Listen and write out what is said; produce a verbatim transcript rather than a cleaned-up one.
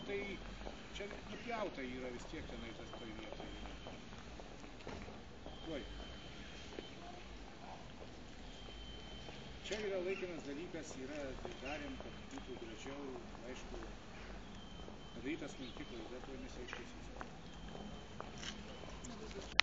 tai čia nupjauta yra vis tiek tenai tas toj vietoj yra. Tuoj. Čia yra laikinas dalykas, yra, tai darėm, kad būtų gražiau, aišku, padaryta smulki klaida, tuoj mes ją ištaisysim.